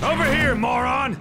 Over here, moron!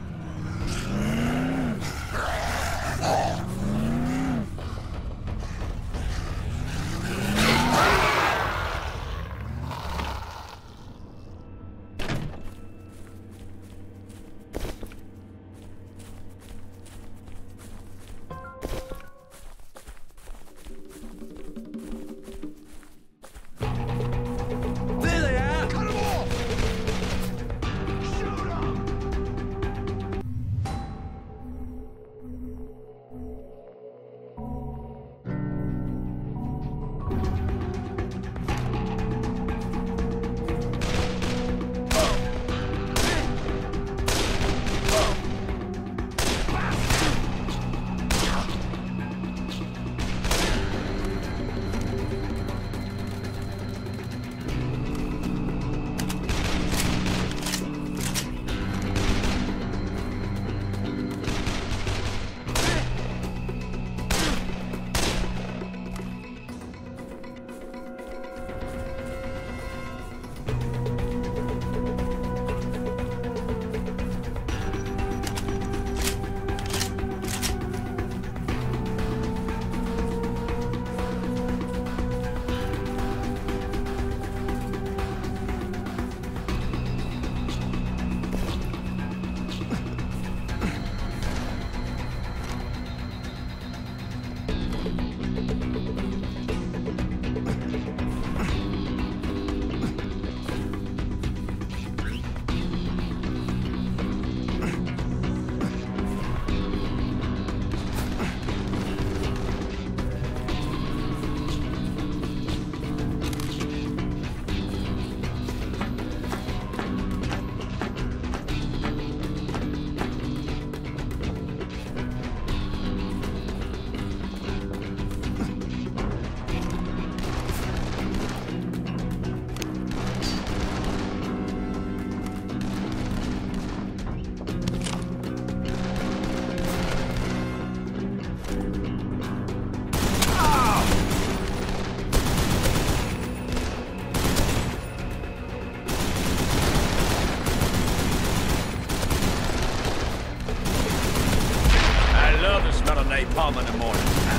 napalm in the morning.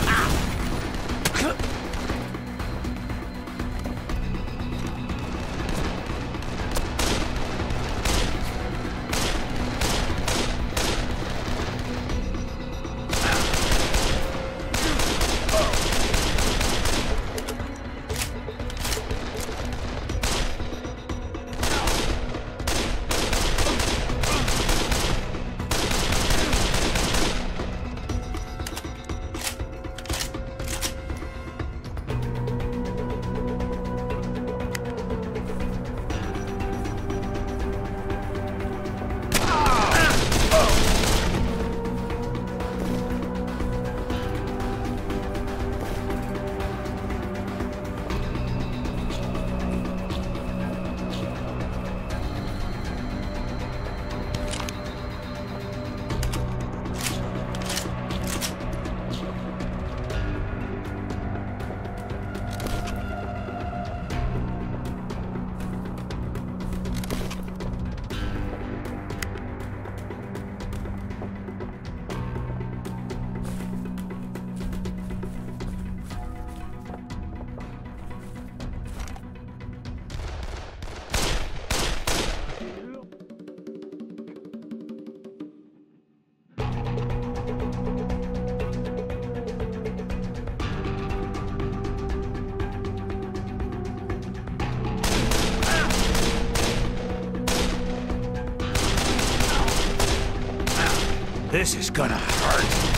This is gonna hurt.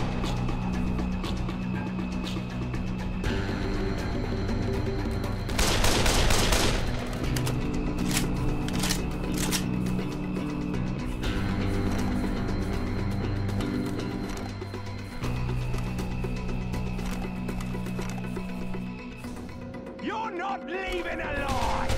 You're not leaving alive!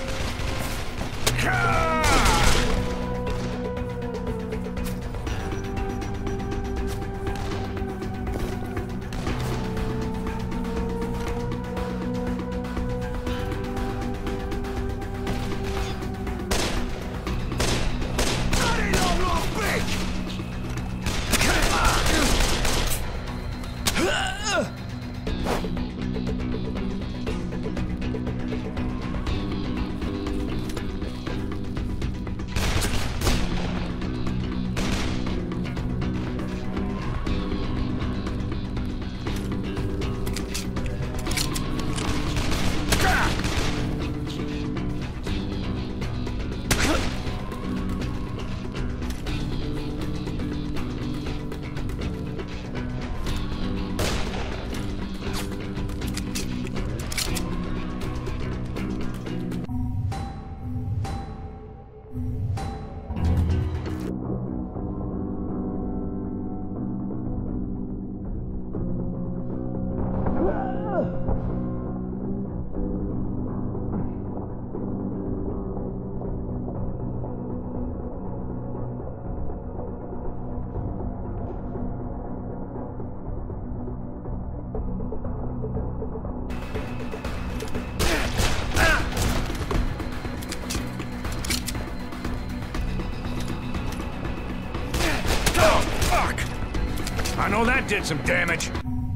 know that did some damage.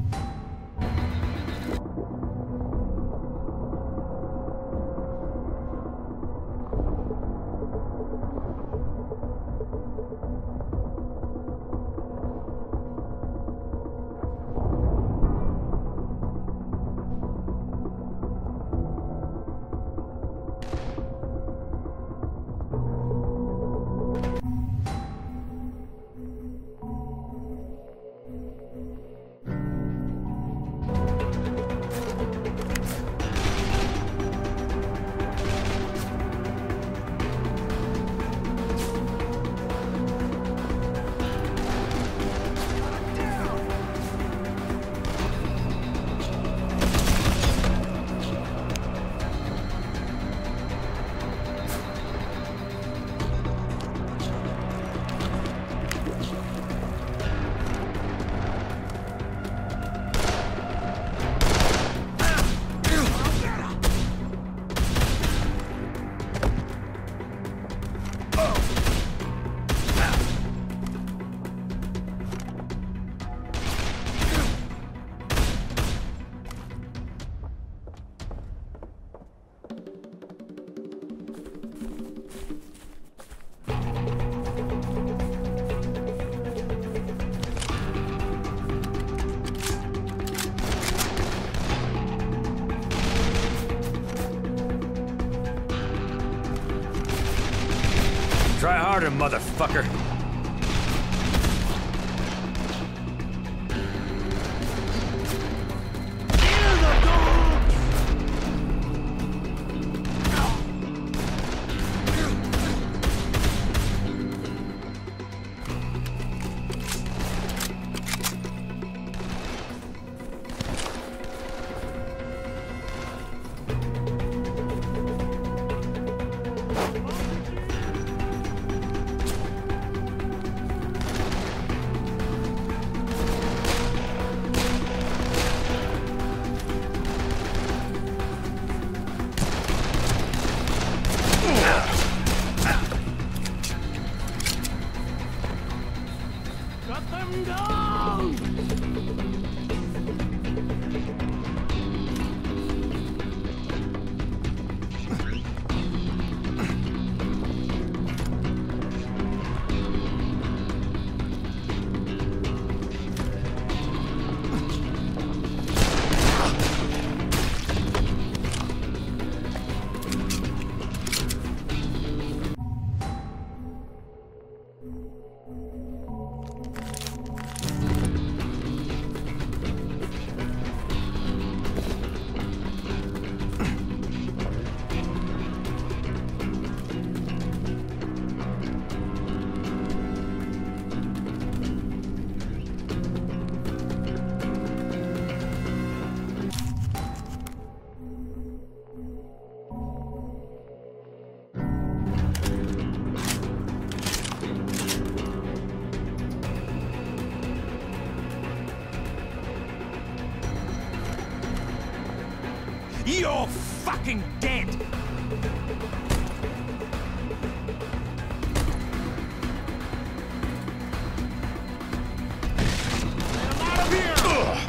Try harder, motherfucker. Cut them down! You're fucking dead! I'm out of here!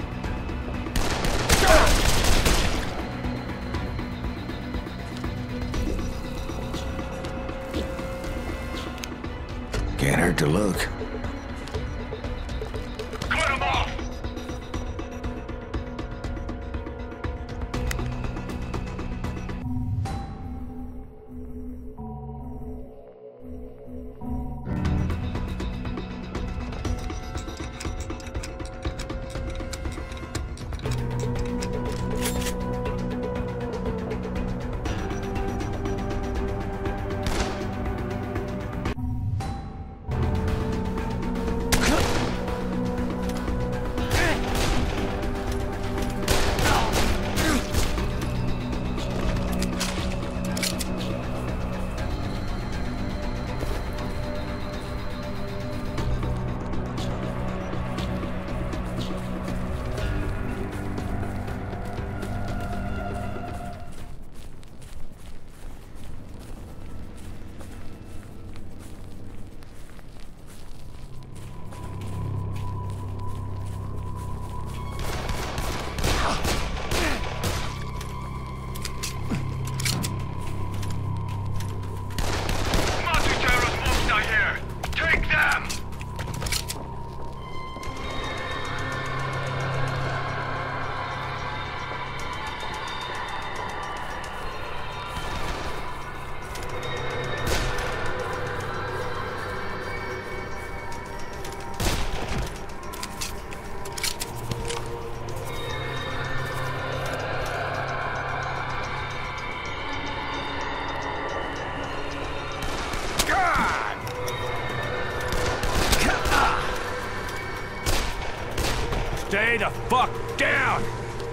Can't hurt to look. Cut him off! Stay the fuck down!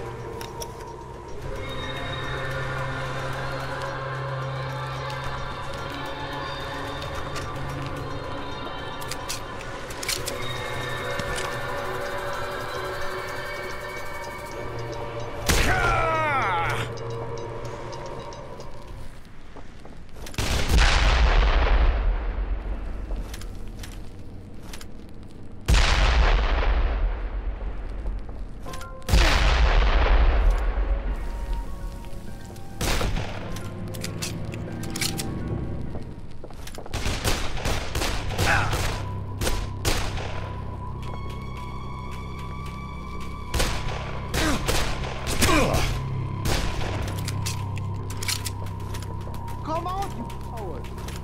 Come on, you coward!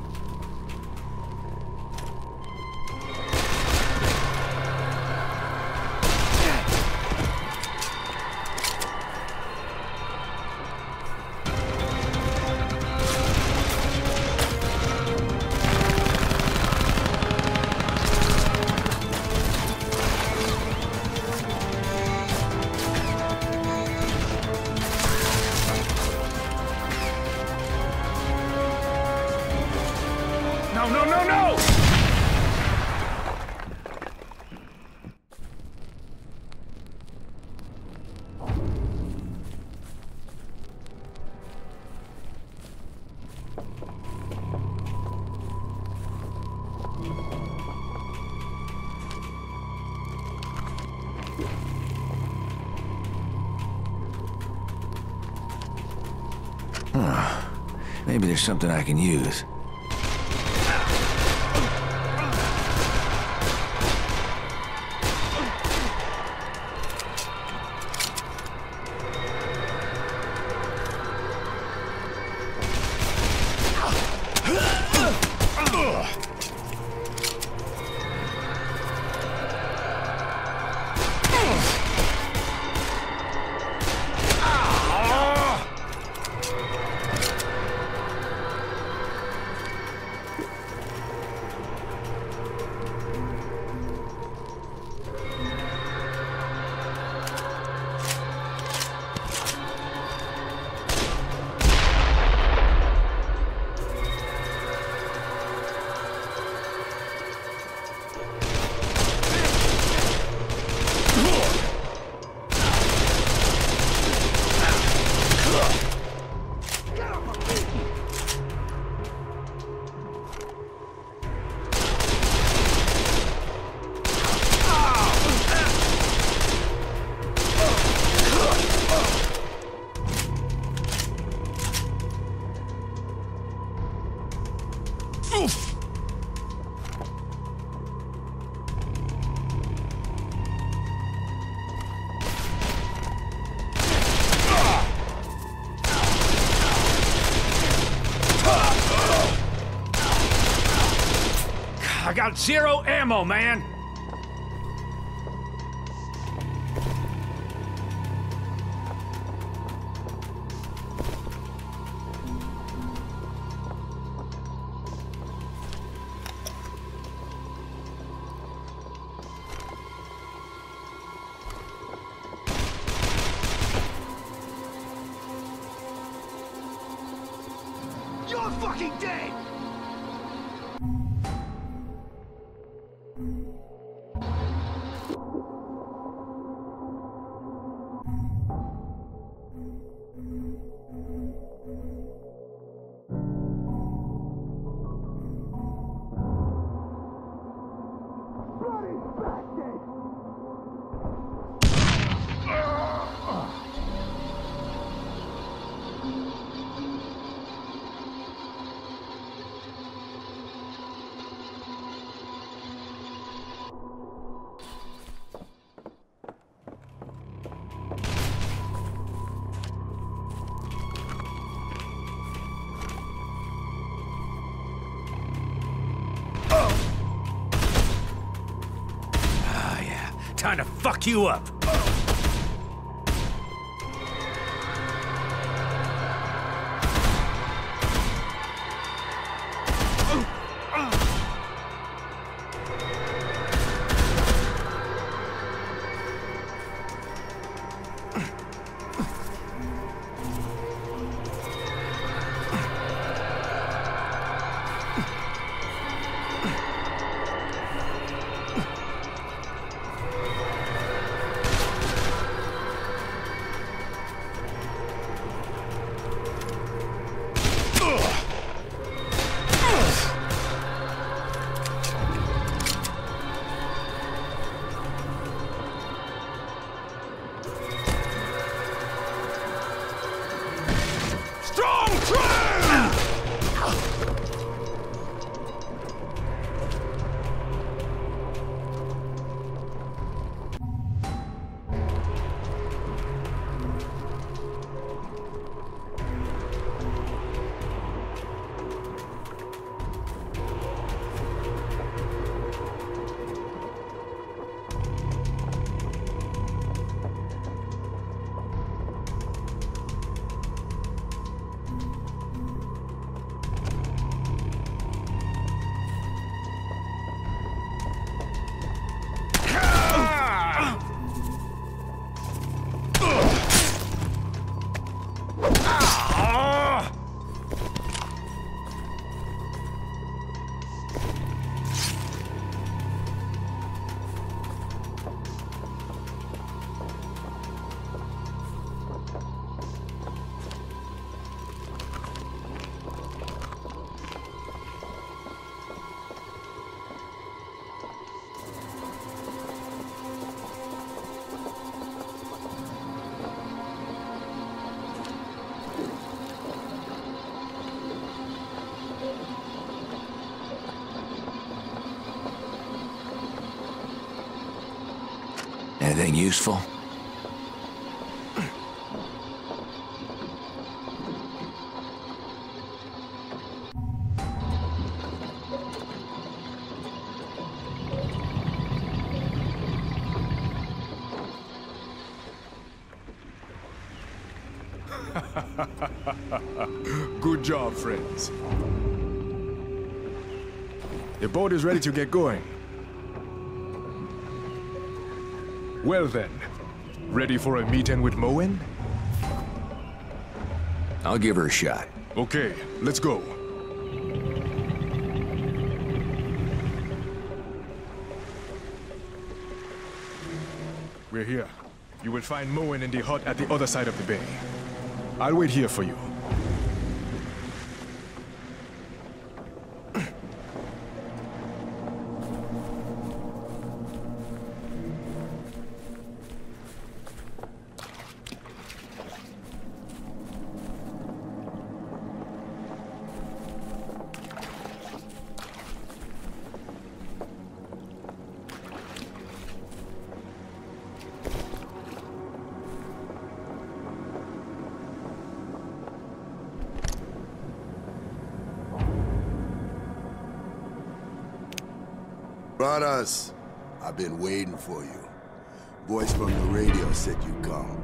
No, no, no, no! Maybe there's something I can use. I got zero ammo, man! You're fucking dead! Bloody bastard! Time to fuck you up! Anything useful? Good job, friends. The boat is ready to get going. Well then, ready for a meeting with Moen? I'll give her a shot. Okay, let's go. We're here. You will find Moen in the hut at the other side of the bay. I'll wait here for you. Brothers, I've been waiting for you. Voice from the radio said you'd come.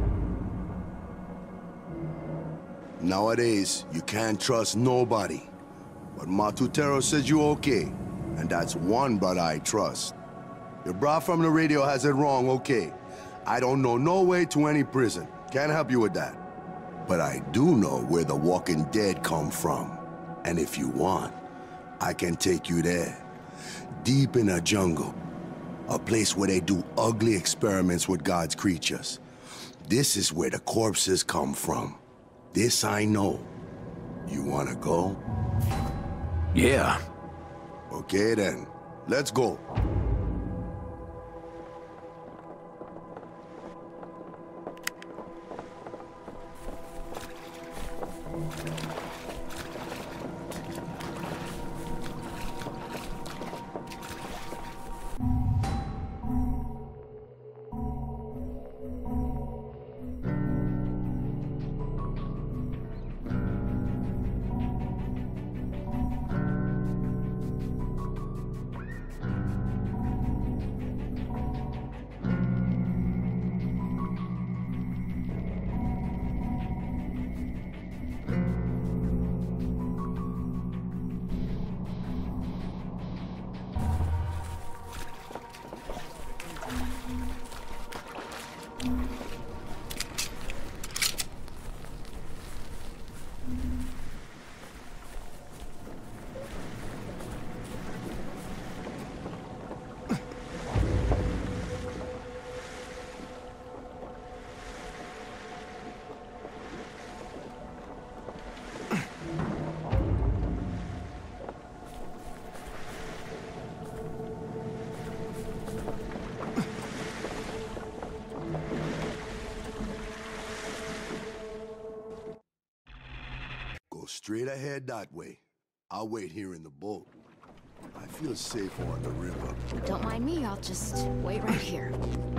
Nowadays, you can't trust nobody. But Matutero says you're okay, and that's one brother I trust. Your bra from the radio has it wrong, okay. I don't know no way to any prison. Can't help you with that. But I do know where the walking dead come from. And if you want, I can take you there. Deep in a jungle. A place where they do ugly experiments with God's creatures. This is where the corpses come from. This I know. You wanna go? Yeah. Okay then, let's go. Straight ahead that way. I'll wait here in the boat. I feel safer on the river. Don't mind me, I'll just wait right here.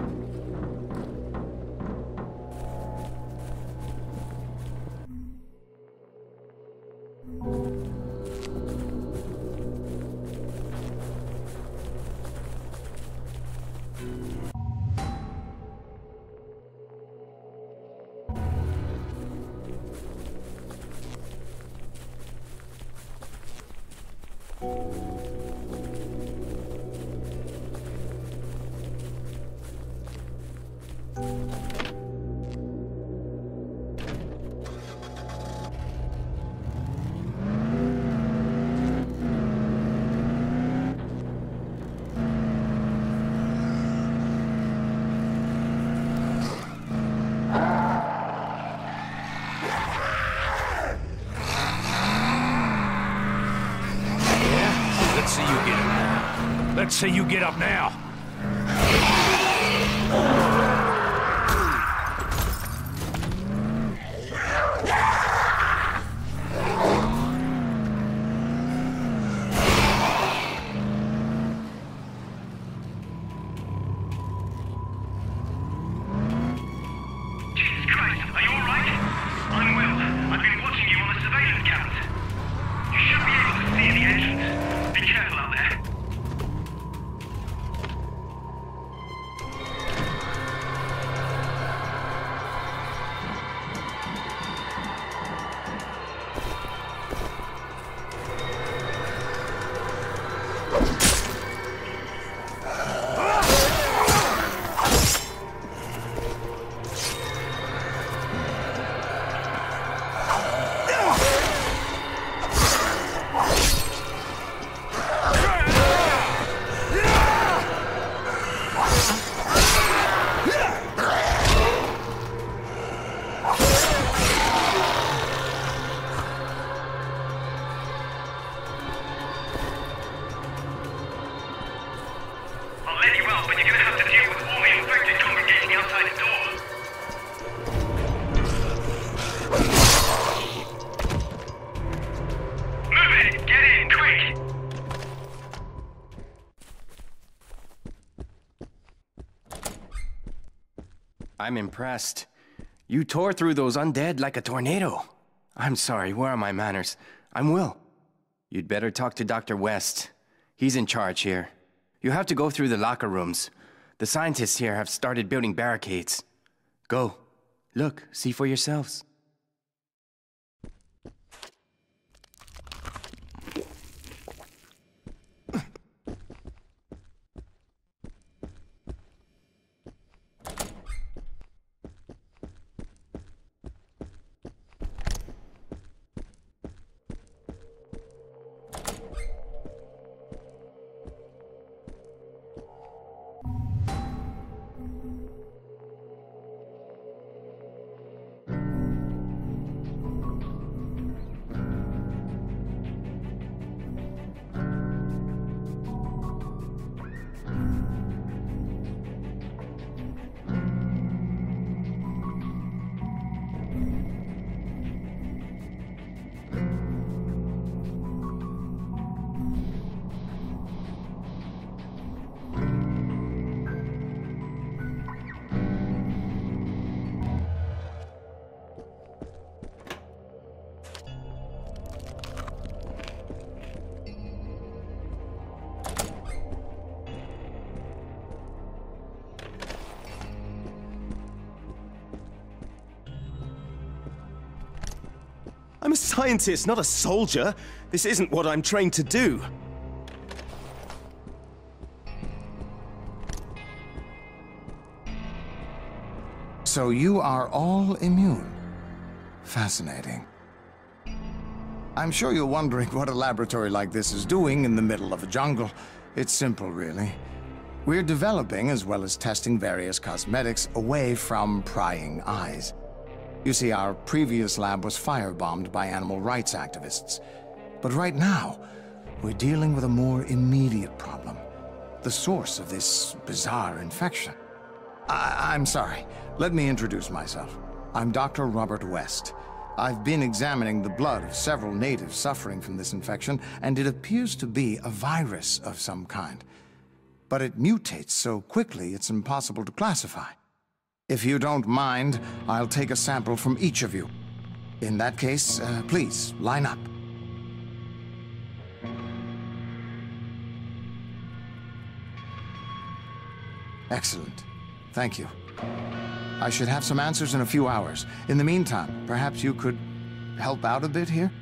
Let's see you get up now. careful out there. I'm impressed. You tore through those undead like a tornado. I'm sorry, where are my manners? I'm Will. You'd better talk to Dr. West. He's in charge here. You have to go through the locker rooms. The scientists here have started building barricades. Go. Look, see for yourselves. I'm a scientist, not a soldier. This isn't what I'm trained to do. So you are all immune. Fascinating. I'm sure you're wondering what a laboratory like this is doing in the middle of a jungle. It's simple, really. We're developing, as well as testing various cosmetics, away from prying eyes. You see, our previous lab was firebombed by animal rights activists. But right now, we're dealing with a more immediate problem. The source of this bizarre infection. I'm sorry. Let me introduce myself. I'm Dr. Robert West. I've been examining the blood of several natives suffering from this infection, and it appears to be a virus of some kind. But it mutates so quickly it's impossible to classify. If you don't mind, I'll take a sample from each of you. In that case, please, line up. Excellent. Thank you. I should have some answers in a few hours. In the meantime, perhaps you could help out a bit here?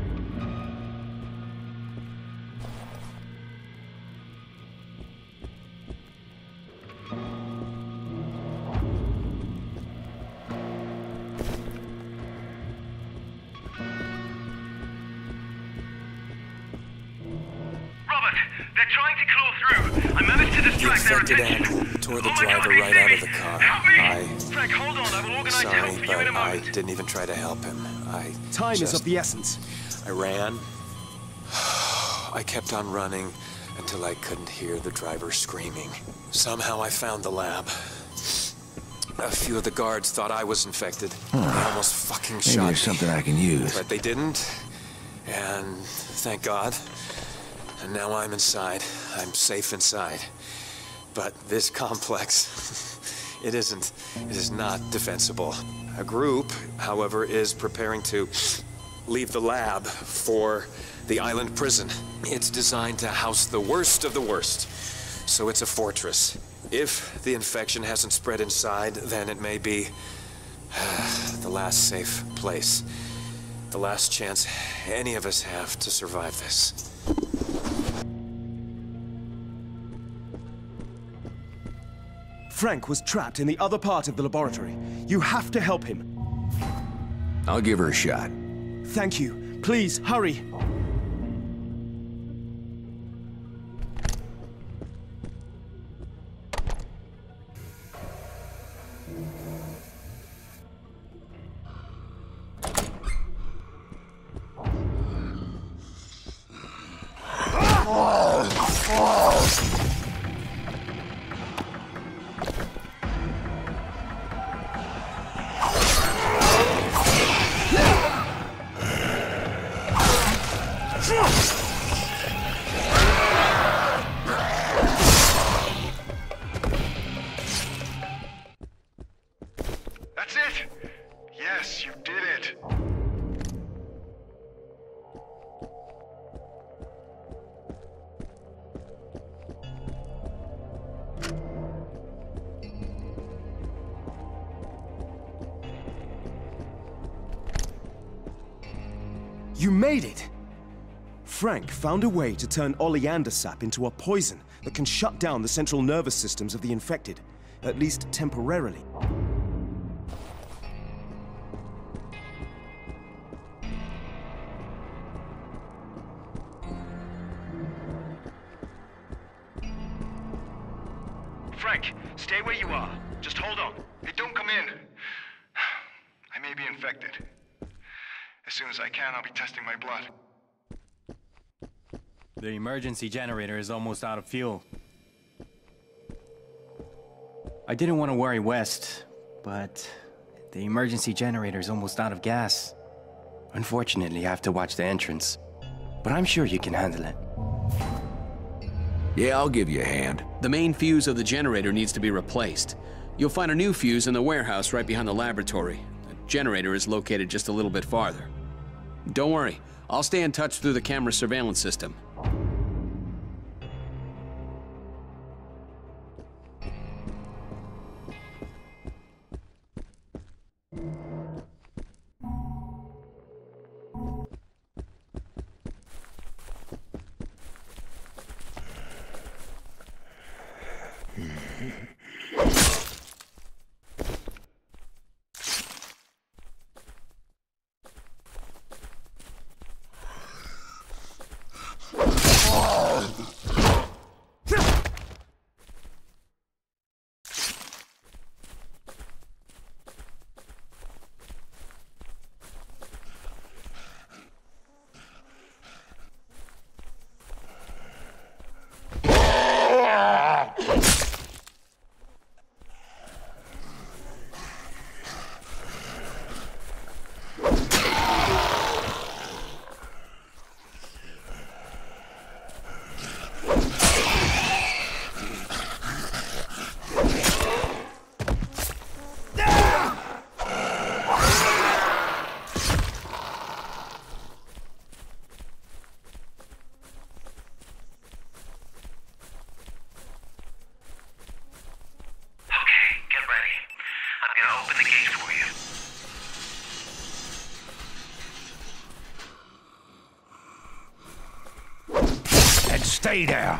They're trying to claw through. I managed to distract their attention. Tore the driver right out of the car. Frank, hold on. I will organize help for you in a moment. I didn't even try to help him. Time is of the essence. I ran. I kept on running until I couldn't hear the driver screaming. Somehow I found the lab. A few of the guards thought I was infected. They almost fucking shot me. Maybe there's something I can use. But they didn't. And thank God. And now I'm inside. I'm safe inside. But this complex, it is not defensible. A group, however, is preparing to leave the lab for The island prison. It's designed to house the worst of the worst. So it's a fortress. If the infection hasn't spread inside, then it may be the last safe place. The last chance any of us have to survive this. Frank was trapped in the other part of the laboratory. You have to help him. I'll give her a shot. Thank you. Please, hurry. That's it! Yes, you did it! You made it! Frank found a way to turn oleander sap into a poison that can shut down the central nervous systems of the infected, at least temporarily. Frank, stay where you are. Just hold on. Hey, don't come in. I may be infected. As soon as I can, I'll be testing my blood. The emergency generator is almost out of fuel. I didn't want to worry West, but the emergency generator is almost out of gas. Unfortunately, I have to watch the entrance. But I'm sure you can handle it. Yeah, I'll give you a hand. The main fuse of the generator needs to be replaced. You'll find a new fuse in the warehouse right behind the laboratory. The generator is located just a little bit farther. Don't worry, I'll stay in touch through the camera surveillance system. Stay down.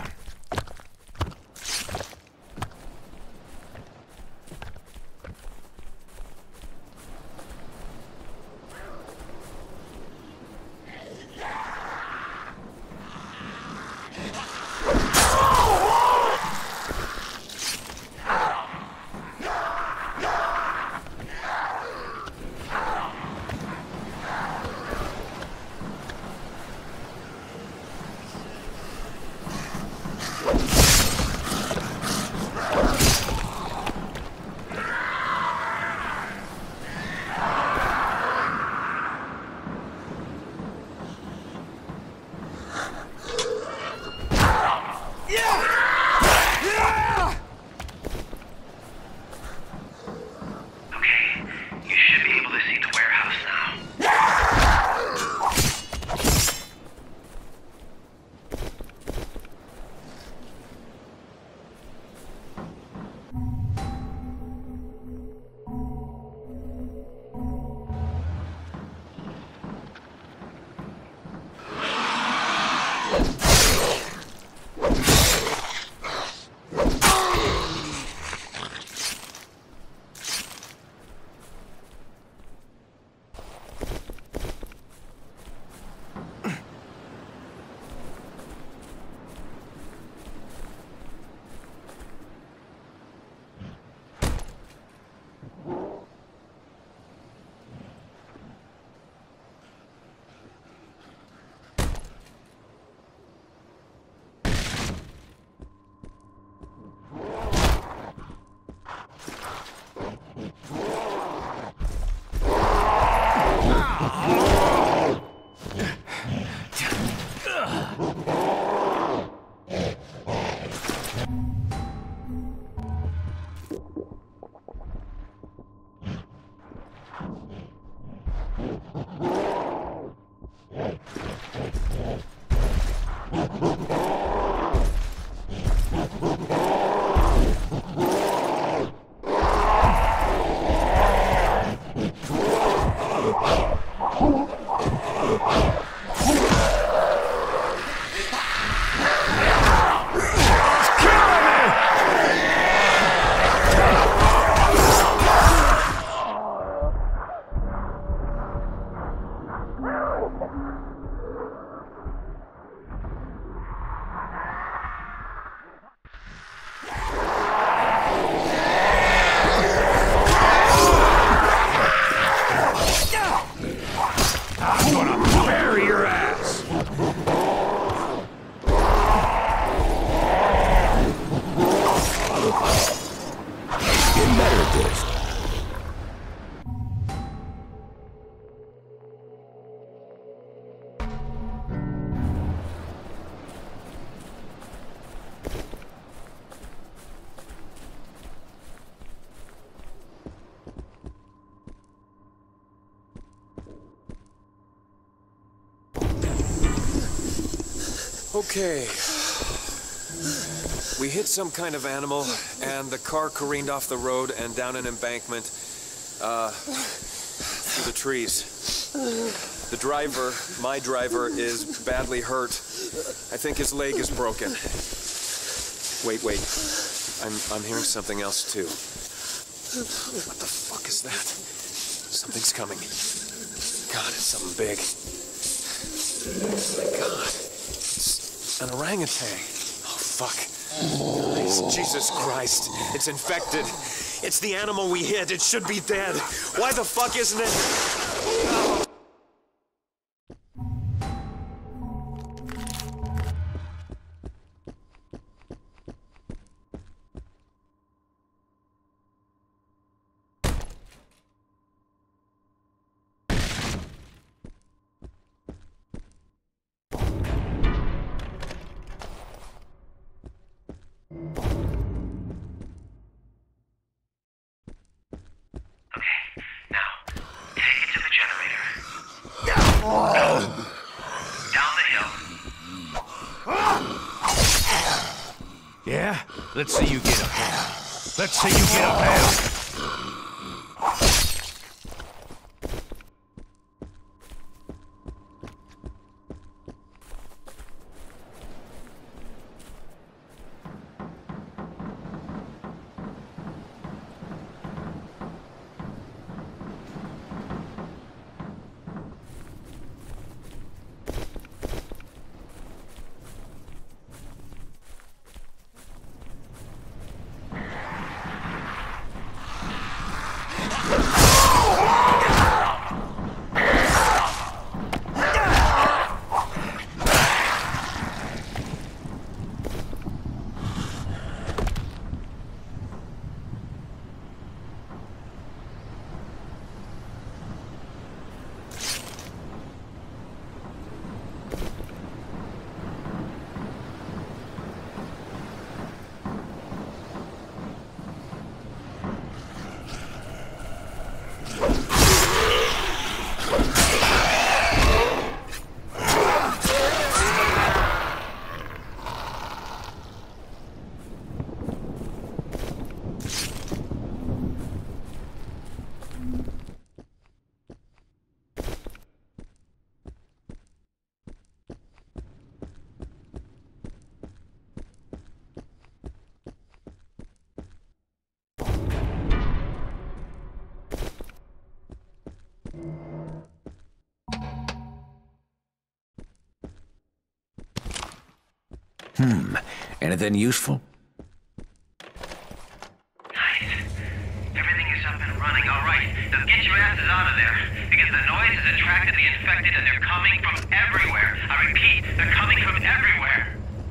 Okay. We hit some kind of animal, and the car careened off the road and down an embankment, through the trees. The driver, my driver, is badly hurt. I think his leg is broken. Wait. I'm hearing something else, too. What the fuck is that? Something's coming. God, it's something big. Oh my God. It's an orangutan. Oh, fuck. Nice. Jesus Christ. It's infected. It's the animal we hit. It should be dead. Why the fuck isn't it? Oh. Yeah? Let's see you get up there. Let's see you get up there. Anything useful? Nice. Everything is up and running, all right. Now get your asses out of there, because the noise has attracted the infected and they're coming from everywhere. I repeat, they're coming from everywhere.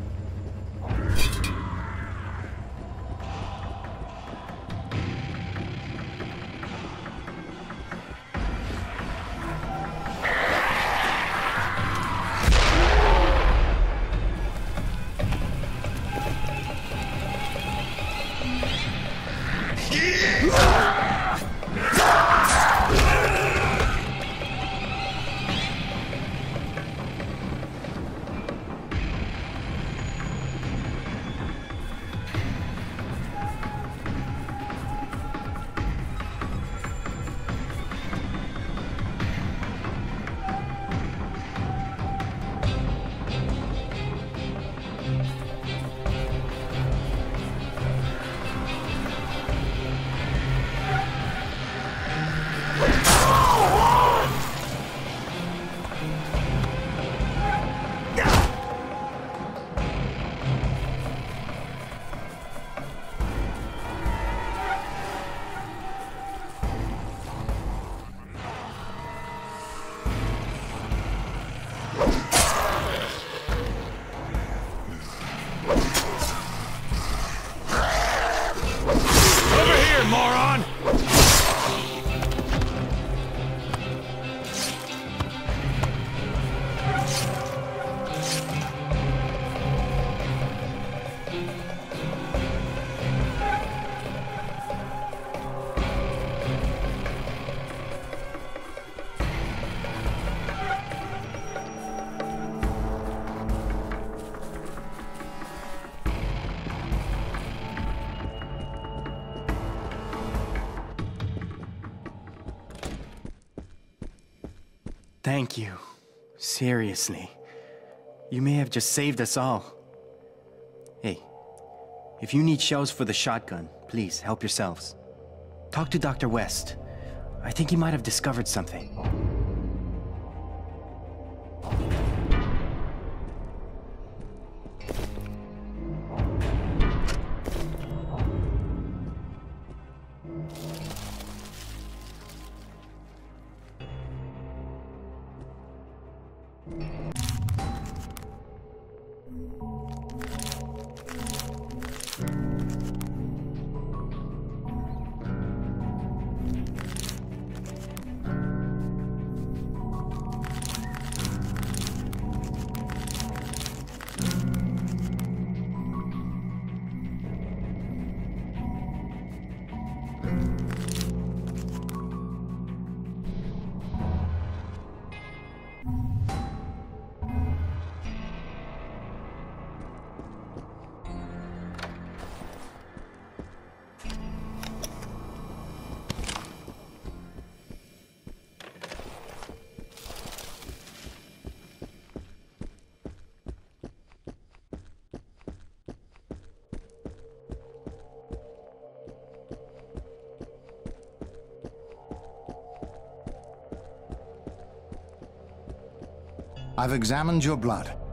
Thank you. Seriously. You may have just saved us all. Hey, if you need shells for the shotgun, please help yourselves. Talk to Dr. West. I think he might have discovered something. I've examined your blood.